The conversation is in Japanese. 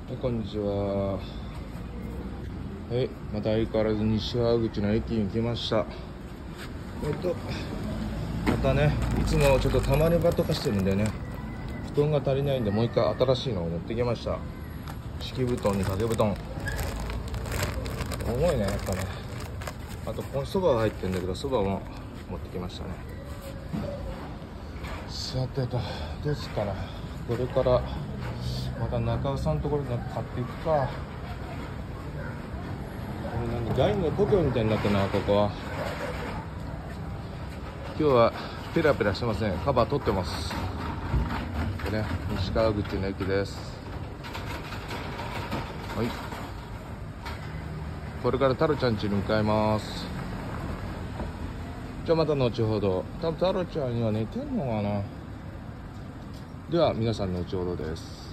こんにちは。はい、また相変わらず西川口の駅に来ました。またね、いつもちょっとたまり場とかしてるんでね、布団が足りないんで、もう一回新しいのを持ってきました。敷布団に掛け布団。重いね、やっぱね。あと、ここにそばが入ってるんだけど、そばも持ってきましたね。さてと、どうすっかな。これから、また中尾さんのところでなんか買っていくか。これ第二の故郷みたいになってるな、ここは。今日はペラペラしてません。カバー取ってます。これね、西川口の駅です。はい。これからタロちゃん家に向かいます。じゃあまた後ほど。多分タロちゃんには寝てんのかな。では皆さん後ほどです。